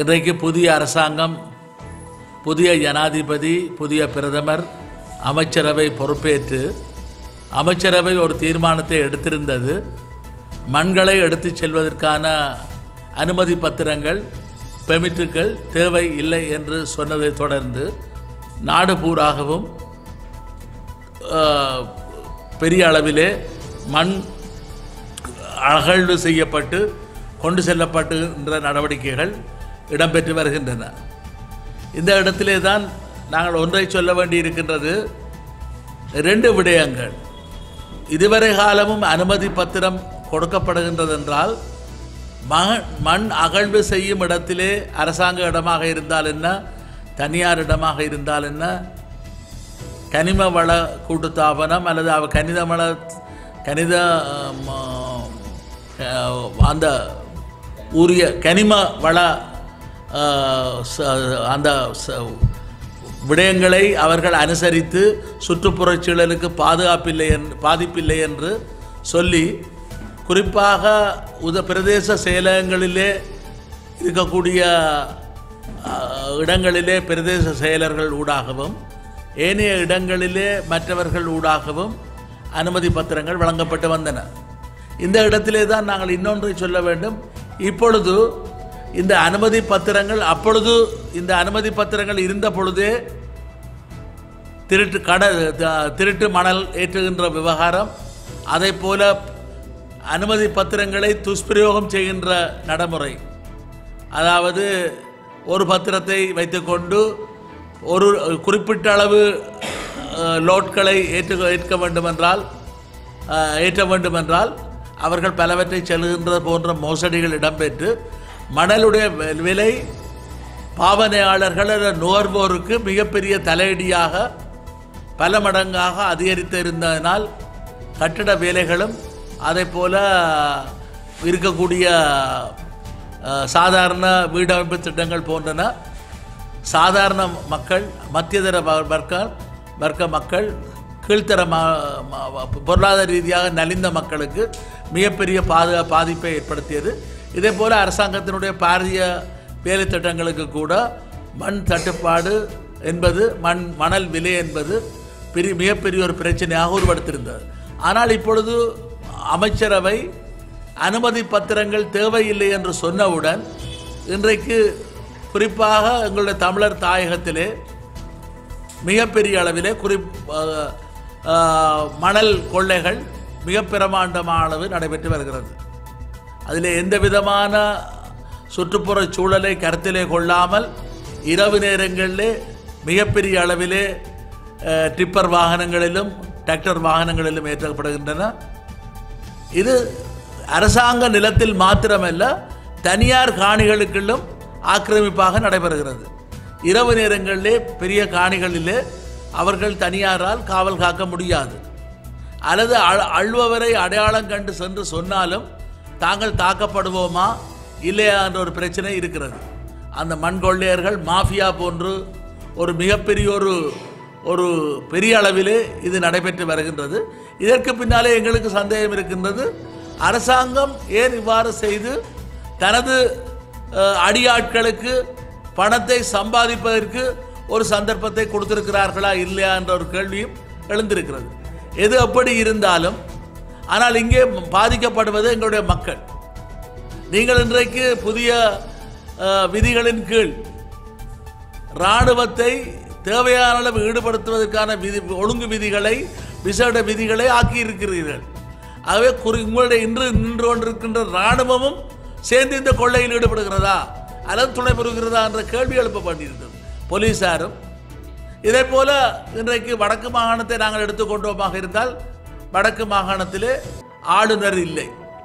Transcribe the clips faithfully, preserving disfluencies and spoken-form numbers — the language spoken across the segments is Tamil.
இன்றைக்கு புதிய அரசாங்கம், புதிய ஜனாதிபதி, புதிய பிரதமர், அமைச்சரவை பொறுப்பேற்று அமைச்சரவை ஒரு தீர்மானத்தை எடுத்திருந்தது. மண்களை எடுத்துச் செல்வதற்கான அனுமதி பத்திரங்கள், பெர்மிட்டுகள் தேவை இல்லை என்று சொன்னதை தொடர்ந்து நாடு பூராகவும் பெரிய அளவிலே மண் அகழ்வு செய்யப்பட்டு கொண்டு செல்லப்படுகின்ற நடவடிக்கைகள் இடம்பெற்று வருகின்றன. இந்த இடத்திலே தான் நாங்கள் ஒன்றை சொல்ல வேண்டியிருக்கின்றது. ரெண்டு விடயங்கள். இதுவரை காலமும் அனுமதி பத்திரம் கொடுக்கப்படுகின்றது என்றால் மண் அகழ்வு செய்யும் இடத்திலே அரசாங்க இடமாக இருந்தால் என்ன, தனியார் இடமாக இருந்தால் என்ன, கனிம வள கூட்டுத்தாபனம் அல்லது அவ கனித வள கனித அந்த உரிய கனிம வள அந்த விடயங்களை அவர்கள் அனுசரித்து சுற்றுப்புறச் சூழலுக்கு பாதுகாப்பில்லை என் பாதிப்பில்லை என்று சொல்லி, குறிப்பாக உத பிரதேச செயலகங்களிலே இருக்கக்கூடிய இடங்களிலே பிரதேச செயலர்கள் ஊடாகவும் ஏனைய இடங்களிலே மற்றவர்கள் ஊடாகவும் அனுமதி பத்திரங்கள் வழங்கப்பட்டு வந்தன. இந்த இடத்திலே தான் நாங்கள் இன்னொன்றை சொல்ல வேண்டும். இப்பொழுது இந்த அனுமதி பத்திரங்கள், அப்பொழுது இந்த அனுமதி பத்திரங்கள் இருந்த பொழுதே திருட்டு கட திருட்டு மணல் ஏற்றுகின்ற விவகாரம், அதை போல அனுமதி பத்திரங்களை துஷ்பிரயோகம் செய்கின்ற நடைமுறை, அதாவது ஒரு பத்திரத்தை வைத்துக்கொண்டு ஒரு குறிப்பிட்ட அளவு லோட்களை ஏற்று ஏற்க வேண்டுமென்றால் ஏற்ற வேண்டுமென்றால் அவர்கள் பலவற்றை செல்கின்ற போன்ற மோசடிகள் இடம்பெற்று மணலுடைய விலை பாவனையாளர்கள் நுகர்வோருக்கு மிகப்பெரிய தலையடியாக பல மடங்காக அதிகரித்து இருந்ததனால் கட்டிட வேலைகளும் அதை போல இருக்கக்கூடிய சாதாரண வீடமைப்பு திட்டங்கள் போன்றன சாதாரண மக்கள், மத்தியதர வர்க்க வர்க்க மக்கள், கீழ்த்தர பொருளாதார ரீதியாக நலிந்த மக்களுக்கு மிகப்பெரிய பாதுகா பாதிப்பை ஏற்படுத்தியது. இதே போல் அரசாங்கத்தினுடைய பாரிய வேலை திட்டங்களுக்கு கூட மண் தட்டுப்பாடு என்பது, மண் மணல் விலை என்பது பெரிய மிகப்பெரிய ஒரு பிரச்சனையாக உருவெடுத்திருந்தது. ஆனால் இப்பொழுது அமைச்சரவை அனுமதி பத்திரங்கள் தேவையில்லை என்று சொன்னவுடன் இன்றைக்கு குறிப்பாக எங்களுடைய தமிழர் தாயகத்திலே மிகப்பெரிய அளவிலே குறி மணல் கொள்ளைகள் மிக பிரமாண்டமான அளவு நடைபெற்று வருகிறது. அதில் எந்த விதமான சுற்றுப்புற சூழலை கருத்திலே கொள்ளாமல் இரவு நேரங்களிலே மிகப்பெரிய அளவிலே டிப்பர் வாகனங்களிலும் டிராக்டர் வாகனங்களிலும் ஏற்றப்படுகின்றன. இது அரசாங்க நிலத்தில் மாத்திரமல்ல, தனியார் காணிகளுக்குள்ளும் ஆக்கிரமிப்பாக நடைபெறுகிறது. இரவு நேரங்களிலே பெரிய காணிகளிலே அவர்கள் தனியாரால் காவல் காக்க முடியாது, அல்லது அழுபவரை அடையாளம் கண்டு சென்று சொன்னாலும் தாங்கள் தாக்கப்படுவோமா இல்லையா என்ற ஒரு பிரச்சனை இருக்கிறது. அந்த மண் கொள்ளையர்கள் மாஃபியா போன்று ஒரு மிகப்பெரிய ஒரு ஒரு பெரிய அளவிலே இது நடைபெற்று வருகின்றது. இதற்கு பின்னாலே எங்களுக்கு சந்தேகம் இருக்கின்றது, அரசாங்கம் ஏன் இவ்வாறு செய்து தனது அடியாட்களுக்கு பணத்தை சம்பாதிப்பதற்கு ஒரு சந்தர்ப்பத்தை கொடுத்திருக்கிறார்களா இல்லையா என்ற ஒரு கேள்வியும் எழுந்திருக்கிறது. எது எப்படி இருந்தாலும், ஆனால் இங்கே பாதிக்கப்படுவது எங்களுடைய மக்கள். நீங்கள் இன்றைக்கு புதிய விதிகளின் கீழ் இராணுவத்தை தேவையான அளவு ஈடுபடுத்துவதற்கான விதி ஒழுங்கு விதிகளை, விசேட விதிகளை ஆக்கியிருக்கிறீர்கள். ஆகவே உங்களுடைய இன்று நின்று கொண்டிருக்கின்ற இராணுவமும் சேர்ந்து இந்த கொள்ளையில் ஈடுபடுகிறதா அல்லது துணை பெறுகிறதா என்ற கேள்வி எழுப்பப்பட்டிருக்கிறது. போலீசாரும் இதே போல இன்றைக்கு வடக்கு மாகாணத்தை நாங்கள் எடுத்துக்கொண்டோமாக இருந்தால், வடக்கு மாகாணத்திலே ஆளுநர் இல்லை.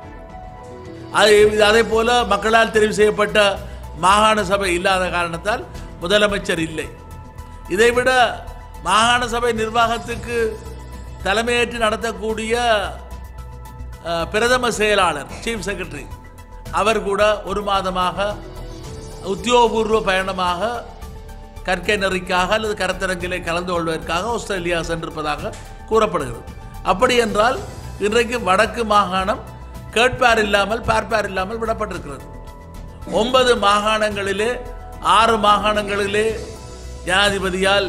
அதே போல மக்களால் தெரிவு செய்யப்பட்ட மாகாண சபை இல்லாத காரணத்தால் முதலமைச்சர் இல்லை. இதைவிட மாகாண சபை நிர்வாகத்துக்கு தலைமையேற்று நடத்தக்கூடிய பிரதம செயலாளர், சீஃப் செக்ரட்டரி, அவர் கூட ஒரு மாதமாக உத்தியோகபூர்வ பயணமாக கற்கை நெறிக்காக அல்லது கருத்தரங்கிலே கலந்து கொள்வதற்காக ஆஸ்திரேலியா சென்றிருப்பதாக கூறப்படுகிறது. அப்படி என்றால் இன்றைக்கு வடக்கு மாகாணம் கேட்பார் இல்லாமல் பார்ப்பார் இல்லாமல் விடப்பட்டிருக்கிறது. ஒன்பது மாகாணங்களிலே ஆறு மாகாணங்களிலே ஜனாதிபதியால்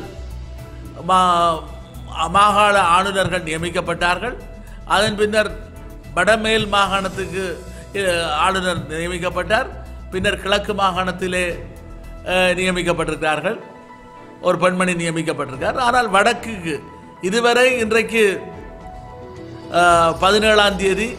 மாகாண ஆளுநர்கள் நியமிக்கப்பட்டார்கள். அதன் பின்னர் வடமேல் மாகாணத்துக்கு ஆளுநர் நியமிக்கப்பட்டார். பின்னர் கிழக்கு மாகாணத்திலே நியமிக்கப்பட்டிருக்கிறார்கள், ஒரு பெண்மணி நியமிக்கப்பட்டிருக்கார். ஆனால் வடக்குக்கு இதுவரை இன்றைக்கு பதினேழாம் தேதி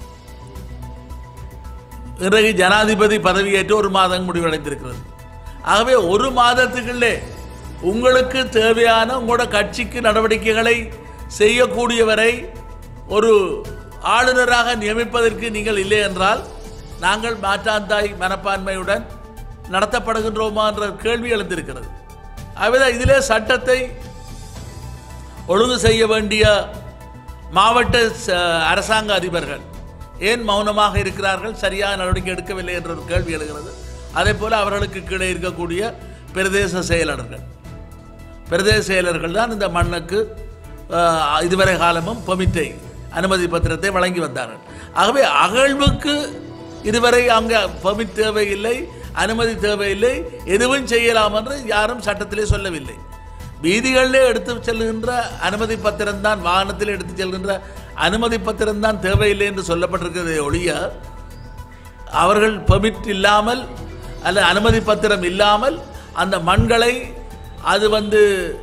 இன்றைக்கு ஜனாதிபதி பதவியேற்று ஒரு மாதம் முடிவடைந்திருக்கிறது. ஆகவே ஒரு மாதத்துக்குள்ளே உங்களுக்கு தேவையான உங்களோட கட்சிக்கு நடவடிக்கைகளை செய்யக்கூடியவரை ஒரு ஆளுநராக நியமிப்பதற்கு நீங்கள் இல்லை என்றால் நாங்கள் மாற்றாந்தாய் மனப்பான்மையுடன் நடத்தப்படுகின்றோமா என்ற கேள்வி எழுந்திருக்கிறது. ஆகவே இதிலே சட்டத்தை ஒழுங்கு செய்ய வேண்டிய மாவட்ட அரசாங்க அதிபர்கள் ஏன் மௌனமாக இருக்கிறார்கள், சரியான நடவடிக்கை எடுக்கவில்லை என்ற ஒரு கேள்வி எழுகிறது. அதே போல் அவர்களுக்கு கீழே இருக்கக்கூடிய பிரதேச செயலாளர்கள் பிரதேச செயலர்கள் தான் இந்த மண்ணுக்கு இதுவரை காலமும் பெர்மிட்டை அனுமதி பத்திரத்தை வழங்கி வந்தார்கள். ஆகவே அகழ்வுக்கு இதுவரை அங்கே பெர்மிட் தேவையில்லை, அனுமதி தேவையில்லை, எதுவும் செய்யலாம் என்று யாரும் சட்டத்திலே சொல்லவில்லை. வீதிகளிலே எடுத்து செல்கின்ற அனுமதி பத்திரம் தான், வாகனத்தில் எடுத்து செல்கின்ற அனுமதி பத்திரம் தான் தேவையில்லை என்று சொல்லப்பட்டிருக்கிறதே ஒழிய அவர்கள் பெர்மிட் இல்லாமல் அல்ல அனுமதி பத்திரம் இல்லாமல் அந்த மண்களை அது வந்து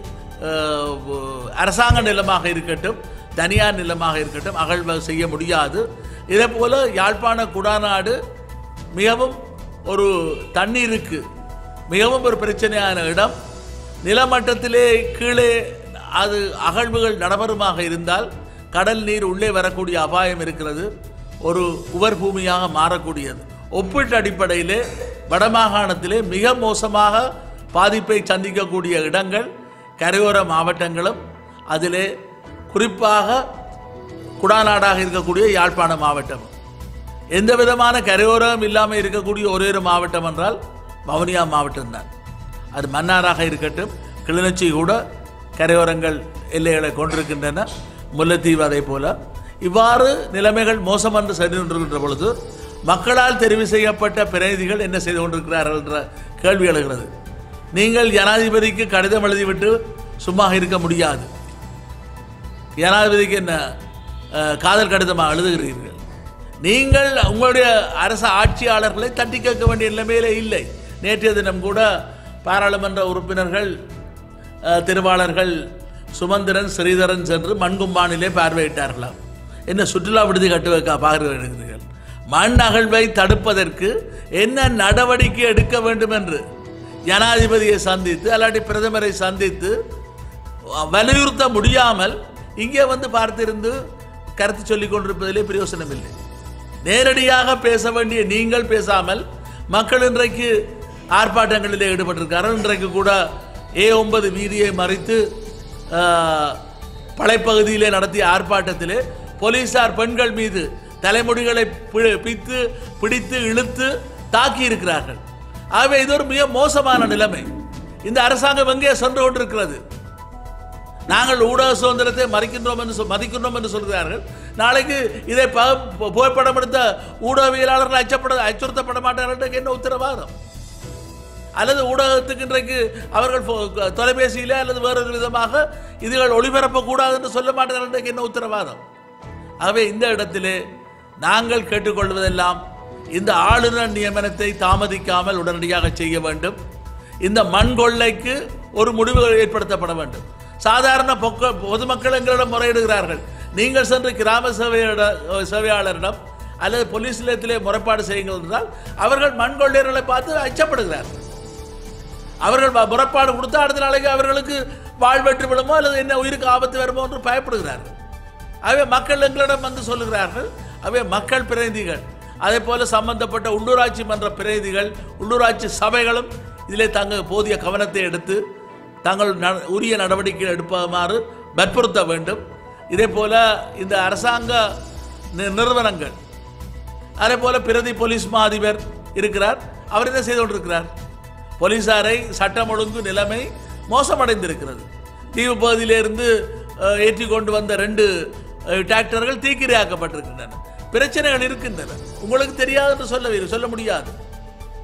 அரசாங்க நிலமாக இருக்கட்டும் தனியார் நிலமாக இருக்கட்டும் அகழ்வு செய்ய முடியாது. இதே போல யாழ்ப்பாண குடாநாடு மிகவும் ஒரு தண்ணீருக்கு மிகவும் ஒரு பிரச்சனையான இடம். நிலமட்டத்திலே கீழே அது அகழ்வுகள் நடைபெறுமாக இருந்தால் கடல் நீர் உள்ளே வரக்கூடிய அபாயம் இருக்கிறது, ஒரு உவர் பூமியாக மாறக்கூடியது. ஒப்பீட்டு அடிப்படையிலே வடமாகாணத்திலே மிக மோசமாக பாதிப்பை சந்திக்கக்கூடிய இடங்கள் கரையோர மாவட்டங்களும், அதிலே குறிப்பாக குடாநாடாக இருக்கக்கூடிய யாழ்ப்பாண மாவட்டம். எந்த விதமான கரையோரம் இல்லாமல் இருக்கக்கூடிய ஒரே ஒரு மாவட்டம் என்றால் வவுனியா மாவட்டம்தான். அது மன்னாராக இருக்கட்டும், கிளிநொச்சி கூட கரையோரங்கள் எல்லைகளை கொண்டிருக்கின்றன, முல்லைத்தீவு அதே போல. இவ்வாறு நிலைமைகள் மோசம் என்று செய்து கொண்டிருக்கின்ற பொழுது மக்களால் தெரிவு செய்யப்பட்ட பிரதிநிதிகள் என்ன செய்து கொண்டிருக்கிறார்கள் என்ற கேள்வி எழுகிறது. நீங்கள் ஜனாதிபதிக்கு கடிதம் எழுதிவிட்டு சும்மா இருக்க முடியாது. ஜனாதிபதிக்கு என்ன காதல் கடிதமாக எழுதுகிறீர்கள்? நீங்கள் உங்களுடைய அரசு ஆட்சியாளர்களை தட்டி கேட்க வேண்டிய நிலைமையிலே இல்லை. நேற்றைய தினம் கூட பாராளுமன்ற உறுப்பினர்கள் திருவாளர்கள் சுமந்திரன் ஸ்ரீதரன் சென்று மண்கும்பானிலே பார்வையிட்டார்களாம். என்ன சுற்றுலா விடுதி கட்டு வைக்க பார்வையிடுகிறீர்கள்? மண் அகழ்வை தடுப்பதற்கு என்ன நடவடிக்கை எடுக்க வேண்டும் என்று ஜனாதிபதியை சந்தித்து அல்லாட்டி பிரதமரை சந்தித்து வலியுறுத்த முடியாமல் இங்கே வந்து பார்த்திருந்து கருத்து சொல்லிக் கொண்டிருப்பதிலே பிரயோசனம் இல்லை. நேரடியாக பேச வேண்டிய நீங்கள் பேசாமல் மக்கள் இன்றைக்கு ஆர்ப்பாட்டங்களிலே ஈடுபட்டிருக்கிறார்கள். இன்றைக்கு கூட ஏ ஒன்பது வீதியை மறித்து பழைப்பகுதியிலே நடத்திய ஆர்ப்பாட்டத்திலே போலீசார் பெண்கள் மீது தலைமுடிகளை பிடித்து பிடித்து இழுத்து தாக்கி இருக்கிறார்கள். ஆகவே இது ஒரு மிக மோசமான நிலைமை. இந்த அரசாங்கம் எங்கே சென்று கொண்டிருக்கிறது? நாங்கள் ஊடக சுதந்திரத்தை மதிக்கின்றோம் என்று மதிக்கின்றோம் என்று சொல்கிறார்கள். நாளைக்கு இதை புகைப்படம் எடுத்த ஊடகவியலாளர்கள் அச்சப்பட அச்சுறுத்தப்பட மாட்டார்கள் என்ன உத்தரவாதம்? அல்லது ஊடகத்துக்கு இன்றைக்கு அவர்கள் தொலைபேசியிலே அல்லது வேறொரு விதமாக இதுகள் ஒளிபரப்பக்கூடாது என்று சொல்ல மாட்டார்கள் என்ன உத்தரவாதம்? ஆகவே இந்த இடத்திலே நாங்கள் கேட்டுக்கொள்வதெல்லாம் இந்த ஆளுநர் நியமனத்தை தாமதிக்காமல் உடனடியாக செய்ய வேண்டும். இந்த மண் கொள்ளைக்கு ஒரு முடிவு ஏற்படுத்தப்பட வேண்டும். சாதாரண பொக்க பொதுமக்கள் எங்களிடம் முறையிடுகிறார்கள். நீங்கள் சென்று கிராம சேவையிட சேவையாளரிடம் அல்லது போலீஸ் நிலையத்திலே முறைப்பாடு செய்யுங்கள் என்றால் அவர்கள் மண் கொள்ளையர்களை பார்த்து அச்சப்படுகிறார்கள். அவர்கள் முறைப்பாடு கொடுத்த அடுத்த நாளைக்கு அவர்களுக்கு வாழ்வெற்று விடுமோ அல்லது என்ன உயிருக்கு ஆபத்து வருமோ என்று பயப்படுகிறார்கள். அவை மக்கள் எங்களிடம் வந்து சொல்லுகிறார்கள். அவை மக்கள் பிரதிநிதிகள் அதே போல சம்பந்தப்பட்ட உள்ளூராட்சி மன்ற பிரதிநிதிகள் உள்ளூராட்சி சபைகளும் இதிலே தங்கள் போதிய கவனத்தை எடுத்து தாங்கள் உரிய நடவடிக்கை எடுப்பதுமாறு வற்புறுத்த வேண்டும். இதே போல இந்த அரசாங்க நிறுவனங்கள் அதே போல பிரதி போலீஸ் மா அதிபர் இருக்கிறார். அவர் என்ன செய்து கொண்டிருக்கிறார்? போலீசாரை சட்டம் ஒழுங்கு நிலைமை மோசமடைந்திருக்கிறது. தீவு பகுதியிலிருந்து ஏற்றி கொண்டு வந்த ரெண்டு டிராக்டர்கள் தீக்கிரையாக்கப்பட்டிருக்கின்றன. பிரச்சனைகள் இருக்கின்றன. உங்களுக்கு தெரியாது என்று சொல்ல சொல்ல முடியாது.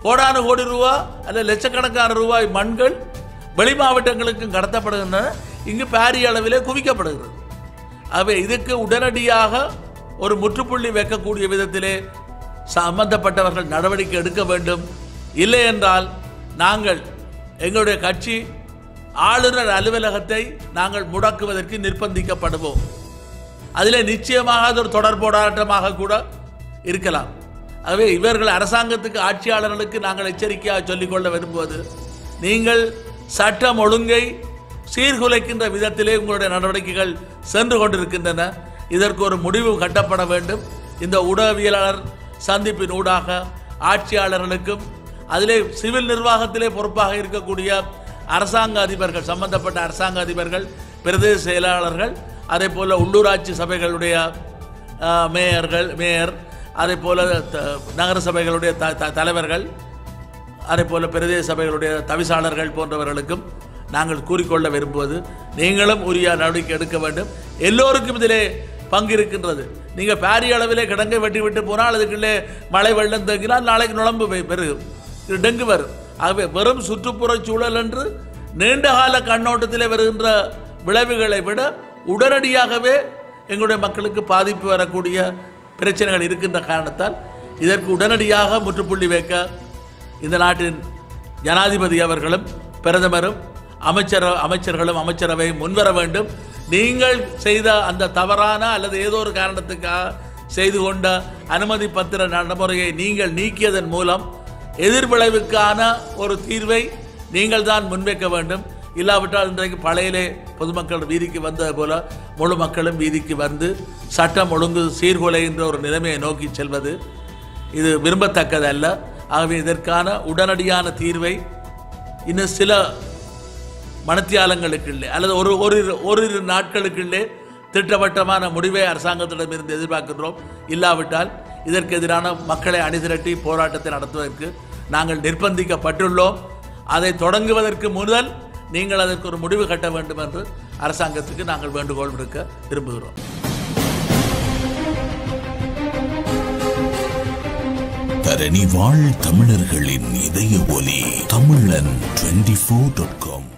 கோடானு கோடி ரூபா அல்ல லட்சக்கணக்கான ரூபாய் மண்கள் வெளி மாவட்டங்களுக்கும் கடத்தப்படுகின்றன, இங்கு பாரிய அளவிலே குவிக்கப்படுகிறது. ஆகவே இதுக்கு உடனடியாக ஒரு முற்றுப்புள்ளி வைக்கக்கூடிய விதத்திலே சம்பந்தப்பட்டவர்கள் நடவடிக்கை எடுக்க வேண்டும். இல்லை என்றால் நாங்கள் எங்களுடைய கட்சி ஆளுநர் அலுவலகத்தை நாங்கள் முடக்குவதற்கு நிர்பந்திக்கப்படுவோம். அதில் நிச்சயமாக அது ஒரு தொடர் போராட்டமாக கூட இருக்கலாம். ஆகவே இவர்கள் அரசாங்கத்துக்கு, ஆட்சியாளர்களுக்கு நாங்கள் எச்சரிக்கையாக சொல்லிக்கொள்ள விரும்புவது, நீங்கள் சட்டம் ஒழுங்கை சீர்குலைக்கின்ற விதத்திலே உங்களுடைய நடவடிக்கைகள் சென்று கொண்டிருக்கின்றன. இதற்கு ஒரு முடிவு கட்டப்பட வேண்டும். இந்த ஊடகவியலாளர் சந்திப்பின் ஊடாக ஆட்சியாளர்களுக்கும் அதிலே சிவில் நிர்வாகத்திலே பொறுப்பாக இருக்கக்கூடிய அரசாங்க அதிபர்கள், சம்பந்தப்பட்ட அரசாங்க அதிபர்கள், பிரதேச செயலாளர்கள், அதே போல் உள்ளூராட்சி சபைகளுடைய மேயர்கள் மேயர் அதே போல் நகர சபைகளுடைய த தலைவர்கள், அதே போல் பிரதேச சபைகளுடைய தவிசாளர்கள் போன்றவர்களுக்கும் நாங்கள் கூறிக்கொள்ள விரும்புவது, நீங்களும் உரிய நடவடிக்கை எடுக்க வேண்டும். எல்லோருக்கும் இதிலே பங்கு இருக்கின்றது. நீங்கள் பாரிய அளவிலே கிடங்கை வெட்டி விட்டு போனால் அதுக்குள்ளே மழை வெள்ளம் தேங்கினால் நாளைக்கு நுழம்பு பெருகும், டெங்கு வரும். ஆகவே வெறும் சுற்றுப்புற சூழல் என்று நீண்டகால கண்ணோட்டத்தில் வருகின்ற விளைவுகளை விட உடனடியாகவே எங்களுடைய மக்களுக்கு பாதிப்பு வரக்கூடிய பிரச்சனைகள் இருக்கின்ற காரணத்தால் இதற்கு உடனடியாக முற்றுப்புள்ளி வைக்க இந்த நாட்டின் ஜனாதிபதி அவர்களும் பிரதமரும் அமைச்சர் அமைச்சர்களும் அமைச்சரவை முன்வர வேண்டும். நீங்கள் செய்த அந்த தவறான அல்லது ஏதோ ஒரு காரணத்துக்காக செய்து கொண்ட அனுமதி பத்திர நடைமுறையை நீங்கள் நீக்கியதன் மூலம் எதிர்விளைவுக்கான ஒரு தீர்வை நீங்கள் தான் முன்வைக்க வேண்டும். இல்லாவிட்டால் இன்றைக்கு பழையிலே பொதுமக்கள் வீதிக்கு வந்தது போல முழு மக்களும் வீதிக்கு வந்து சட்டம் ஒழுங்கு சீர்குலைகின்ற ஒரு நிலைமையை நோக்கி செல்வது இது விரும்பத்தக்கதல்ல. ஆகவே இதற்கான உடனடியான தீர்வை இன்னும் சில மணித்தியாலங்களுக்குள்ளே அல்லது ஒரு ஒரு ஓரிரு நாட்களுக்குள்ளே திட்டவட்டமான முடிவை அரசாங்கத்திடமிருந்து எதிர்பார்க்கின்றோம். இல்லாவிட்டால் இதற்கு எதிரான மக்களை அணிதிரட்டி போராட்டத்தை நடத்துவதற்கு நாங்கள் நிர்பந்திக்கப்பட்டுள்ளோம். அதை தொடங்குவதற்கு முதல் நீங்கள் அதற்கு ஒரு முடிவு கட்ட வேண்டும் என்று அரசாங்கத்துக்கு நாங்கள் வேண்டுகோள் விடுக்க விரும்புகிறோம். தரணி வாழ் தமிழர்களின் இதய ஒலி தமிழன் டுவெண்டி ஃபோர் டாட் காம்.